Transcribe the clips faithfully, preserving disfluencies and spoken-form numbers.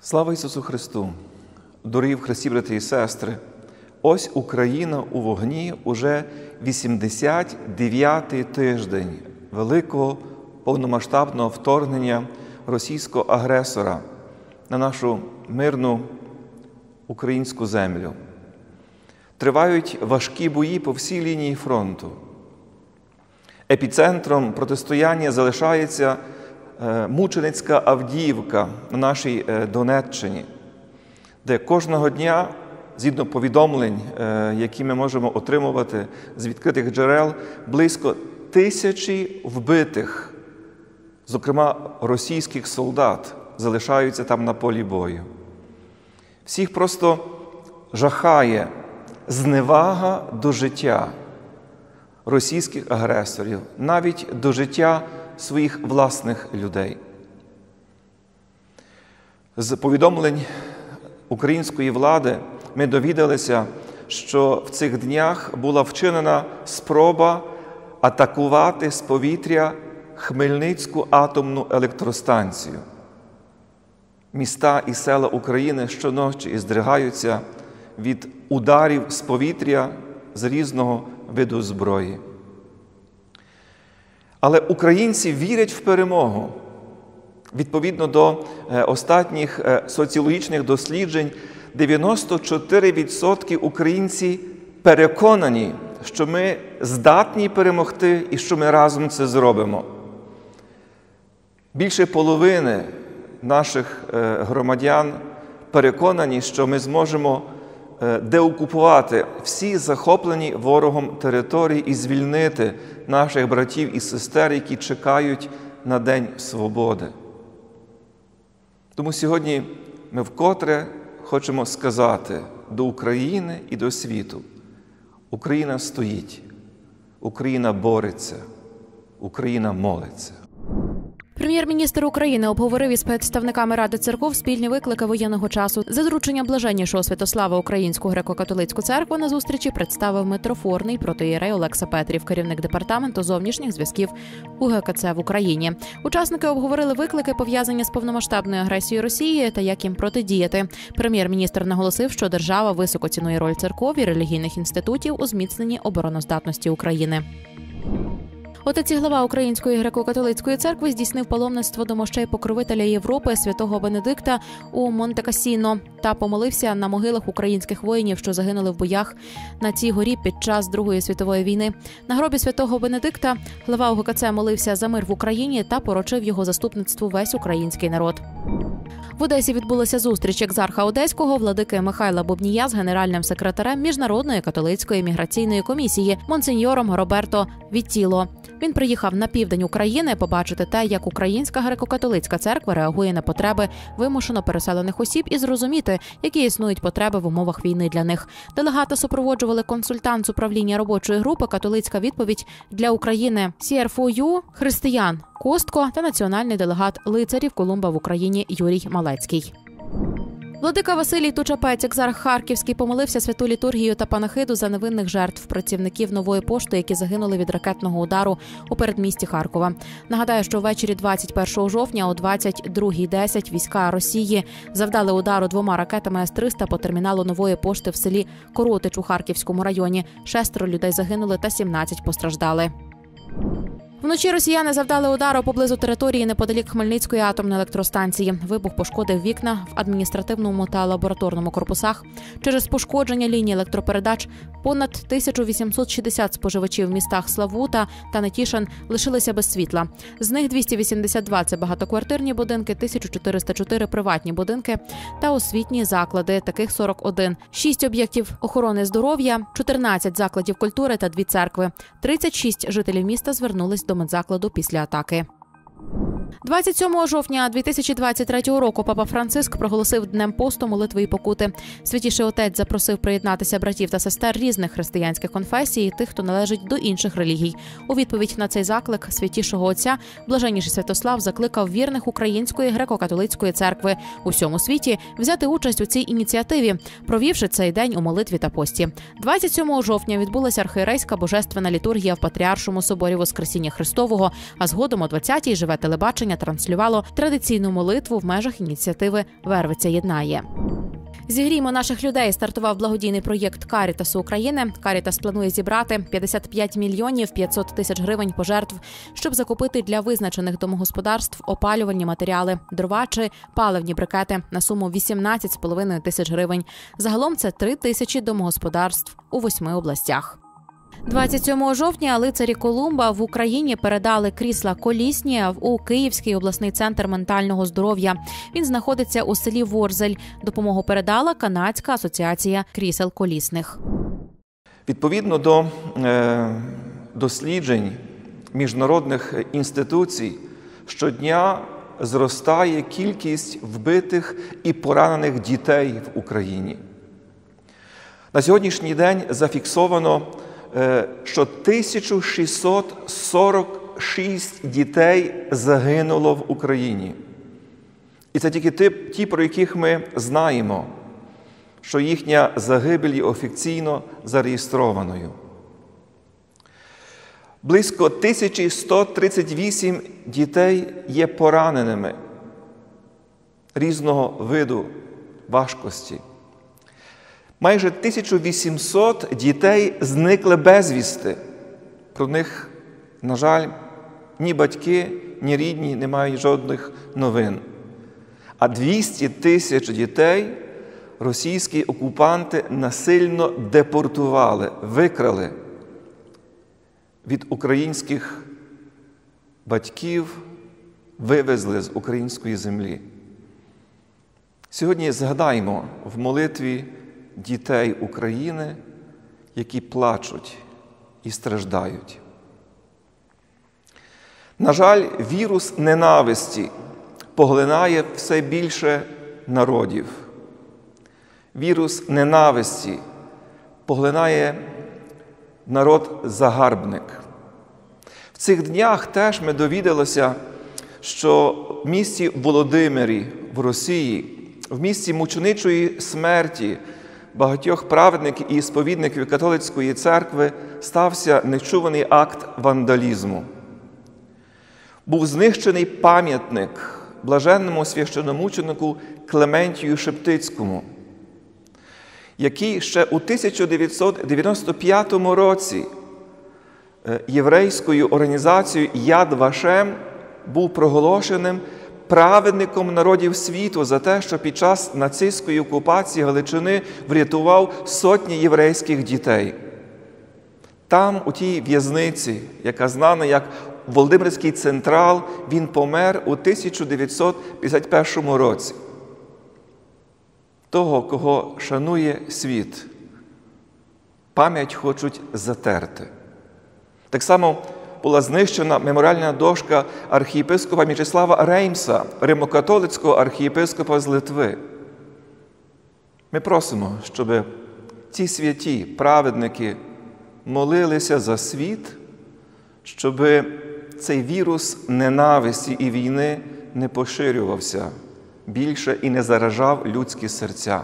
Слава Ісусу Христу! Дорогі в Христі, брати і сестри! Ось Україна у вогні уже вісімдесят дев'ятий тиждень великого повномасштабного вторгнення російського агресора на нашу мирну українську землю. Тривають важкі бої по всій лінії фронту. Епіцентром протистояння залишається мученицька Авдіївка на нашій Донеччині, де кожного дня, згідно повідомлень, які ми можемо отримувати з відкритих джерел, близько тисячі вбитих, зокрема російських солдат, залишаються там на полі бою. Всіх просто жахає зневага до життя російських агресорів, навіть до життя своїх власних людей. З повідомлень української влади ми довідалися, що в цих днях була вчинена спроба атакувати з повітря Хмельницьку атомну електростанцію. Міста і села України щоночі здригаються від ударів з повітря з різного виду зброї. Але українці вірять в перемогу. Відповідно до останніх соціологічних досліджень, дев'яносто чотири відсотки українці переконані, що ми здатні перемогти і що ми разом це зробимо. Більше половини наших громадян переконані, що ми зможемо деокупувати всі захоплені ворогом території і звільнити наших братів і сестер, які чекають на День свободи. Тому сьогодні ми вкотре хочемо сказати до України і до світу: Україна стоїть, Україна бореться, Україна молиться. Прем'єр-міністр України обговорив із представниками Ради церков спільні виклики воєнного часу. За дорученням блаженнішого Святослава Українську греко-католицьку церкву на зустрічі представив митрофорний протоієрей Олекса Петрів, керівник департаменту зовнішніх зв'язків У Ге Ка Це в Україні. Учасники обговорили виклики, пов'язані з повномасштабною агресією Росії та як їм протидіяти. Прем'єр-міністр наголосив, що держава високо цінує роль церков і релігійних інститутів у зміцненні обороноздатності України. Отець і глава Української греко-католицької церкви здійснив паломництво до мощей покровителя Європи святого Бенедикта у Монте-Кассіно та помолився на могилах українських воїнів, що загинули в боях на цій горі під час Другої світової війни. На гробі святого Бенедикта глава У Ге Ка Це молився за мир в Україні та поручив його заступництву весь український народ. В Одесі відбулася зустріч екзарха Одеського владики Михайла Бубнія з генеральним секретарем Міжнародної католицької міграційної комісії монсеньором Роберто Віттіло. Він приїхав на південь України побачити те, як Українська греко-католицька церква реагує на потреби вимушено переселених осіб і зрозуміти, які існують потреби в умовах війни для них. Делегата супроводжували консультант з управління робочої групи «Католицька відповідь для України» Сі Ер Ф О Ю Християн Костко та національний делегат лицарів Колумба в Україні Юрій Малецький. Владика Василій Тучапець, екзарх Харківський, помолився святу літургію та панахиду за невинних жертв працівників Нової пошти, які загинули від ракетного удару у передмісті Харкова. Нагадаю, що ввечері двадцять першого жовтня о двадцять другій десять війська Росії завдали удару двома ракетами С триста по терміналу Нової пошти в селі Коротич у Харківському районі. Шестеро людей загинули та сімнадцять постраждали. Вночі росіяни завдали удару поблизу території неподалік Хмельницької атомної електростанції. Вибух пошкодив вікна в адміністративному та лабораторному корпусах. Через пошкодження лінії електропередач понад тисяча вісімсот шістдесят споживачів в містах Славута та Нетішин лишилися без світла. З них двісті вісімдесят два – це багатоквартирні будинки, тисяча чотириста чотири – приватні будинки та освітні заклади, таких сорок один. Шість об'єктів охорони здоров'я, чотирнадцять закладів культури та дві церкви. тридцять шість жителів міста звернулись до медзакладу після атаки. двадцять сьомого жовтня дві тисячі двадцять третього року папа Франциск проголосив Днем посту, молитви і покути. Святіший отець запросив приєднатися братів та сестер різних християнських конфесій і тих, хто належить до інших релігій. У відповідь на цей заклик святішого отця блаженніший Святослав закликав вірних Української греко-католицької церкви у всьому світі взяти участь у цій ініціативі, провівши цей день у молитві та пості. двадцять сьомого жовтня відбулася архієрейська божественна літургія в Патріаршому соборі Воскресіння Христового, а згодом о двадцятій живе телебачення телебачення транслювало традиційну молитву в межах ініціативи «Вервиця єднає». «Зігріймо наших людей» стартував благодійний проєкт Карітасу України. Карітас планує зібрати п'ятдесят п'ять мільйонів п'ятсот тисяч гривень пожертв, щоб закупити для визначених домогосподарств опалювальні матеріали, дрова чи паливні брикети на суму вісімнадцять з половиною тисяч гривень. Загалом це три тисячі домогосподарств у восьми областях. двадцять сьомого жовтня лицарі Колумба в Україні передали крісла колісні у Київський обласний центр ментального здоров'я. Він знаходиться у селі Ворзель. Допомогу передала Канадська асоціація крісел колісних. Відповідно до е, досліджень міжнародних інституцій, щодня зростає кількість вбитих і поранених дітей в Україні. На сьогоднішній день зафіксовано, що тисяча шістсот сорок шість дітей загинуло в Україні. І це тільки ті, про яких ми знаємо, що їхня загибель є офіційно зареєстрованою. Близько тисяча сто тридцять вісім дітей є пораненими різного виду важкості. Майже тисяча вісімсот дітей зникли безвісти. Про них, на жаль, ні батьки, ні рідні не мають жодних новин. А двісті тисяч дітей російські окупанти насильно депортували, викрали від українських батьків, вивезли з української землі. Сьогодні згадаємо в молитві дітей України, які плачуть і страждають. На жаль, вірус ненависті поглинає все більше народів. Вірус ненависті поглинає народ-загарбник. В цих днях теж ми довідалися, що в місті Володимирі в Росії, в місті мученичої смерті багатьох праведників і сповідників католицької церкви стався нечуваний акт вандалізму. Був знищений пам'ятник блаженному священомученику Клементію Шептицькому, який ще у тисяча дев'ятсот дев'яносто п'ятому році єврейською організацією Яд Вашем був проголошеним праведником народів світу за те, що під час нацистської окупації Галичини врятував сотні єврейських дітей. Там, у тій в'язниці, яка знана як Володимирський Централ, він помер у тисяча дев'ятсот п'ятдесят першому році. Того, кого шанує світ, пам'ять хочуть затерти. Так само була знищена меморіальна дошка архієпископа М'ячеслава Реймса, римокатолицького архієпископа з Литви. Ми просимо, щоб ці святі праведники молилися за світ, щоб цей вірус ненависті і війни не поширювався більше і не заражав людські серця.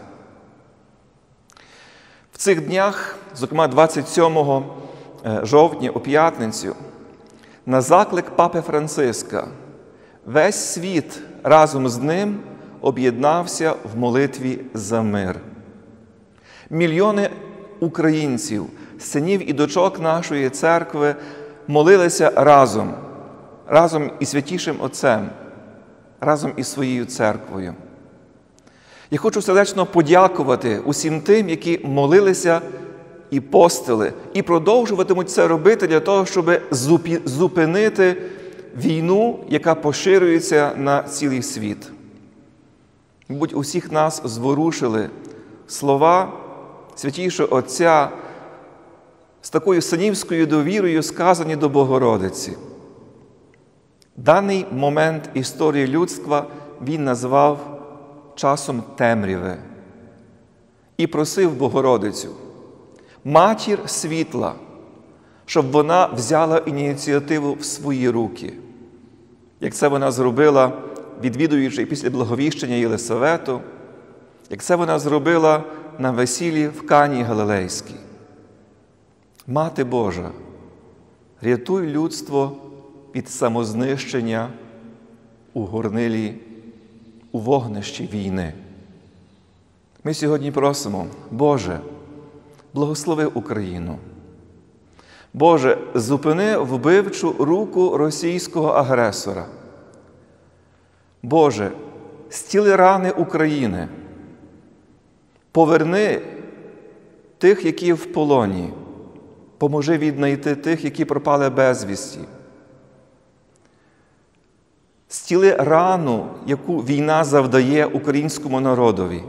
В цих днях, зокрема двадцять сьомого жовтня, у п'ятницю, на заклик Папи Франциска, весь світ разом з ним об'єднався в молитві за мир. Мільйони українців, синів і дочок нашої церкви молилися разом, разом із Святішим Отцем, разом із своєю церквою. Я хочу сердечно подякувати усім тим, які молилися і постили, і продовжуватимуть це робити для того, щоб зупинити війну, яка поширюється на цілий світ. Мабуть, усіх нас зворушили слова Святішого Отця з такою синівською довірою, сказані до Богородиці. Даний момент історії людства він назвав часом темряви і просив Богородицю, матір світла, щоб вона взяла ініціативу в свої руки, як це вона зробила, відвідуючи після благовіщення Єлисавету, як це вона зробила на весіллі в Кані Галилейській. Мати Божа, рятуй людство від самознищення у горнилі, у вогнищі війни. Ми сьогодні просимо, Боже, благослови Україну. Боже, зупини вбивчу руку російського агресора. Боже, зціли рани України. Поверни тих, які в полоні. Поможи віднайти тих, які пропали безвісті. Зціли рану, яку війна завдає українському народові.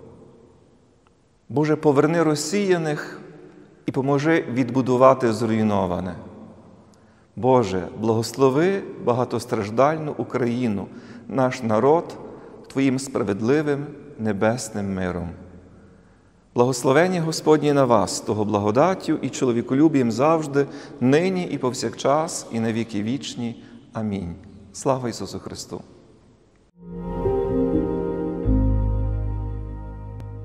Боже, поверни розсіяних і поможи відбудувати зруйноване. Боже, благослови багатостраждальну Україну, наш народ, Твоїм справедливим небесним миром. Благословення Господнє на вас, того благодаттю і чоловіколюбієм завжди, нині і повсякчас, і на віки вічні. Амінь. Слава Ісусу Христу!